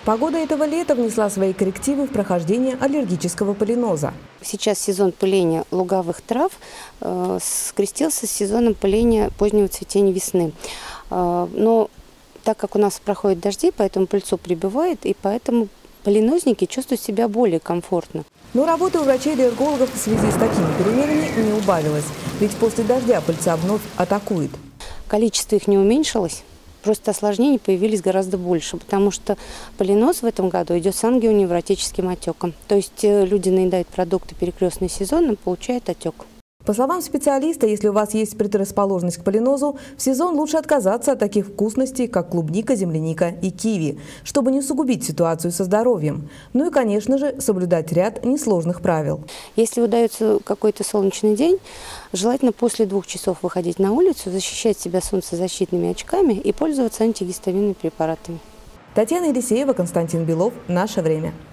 Погода этого лета внесла свои коррективы в прохождение аллергического полиноза. Сейчас сезон пыления луговых трав скрестился с сезоном пыления позднего цветения весны. Но так как у нас проходят дожди, поэтому пыльцу прибывает, и поэтому полинозники чувствуют себя более комфортно. Но работа у врачей-аллергологов в связи с такими переменами не убавилась, ведь после дождя пыльца вновь атакует. Количество их не уменьшилось. Просто осложнений появились гораздо больше, потому что полиноз в этом году идет с ангионевротическим отеком. То есть люди наедают продукты перекрестный сезон и получают отек. По словам специалиста, если у вас есть предрасположенность к полинозу, в сезон лучше отказаться от таких вкусностей, как клубника, земляника и киви, чтобы не усугубить ситуацию со здоровьем. Ну и, конечно же, соблюдать ряд несложных правил. Если удается какой-то солнечный день, желательно после 2 часов выходить на улицу, защищать себя солнцезащитными очками и пользоваться антигистаминными препаратами. Татьяна Елисеева, Константин Белов. Наше время.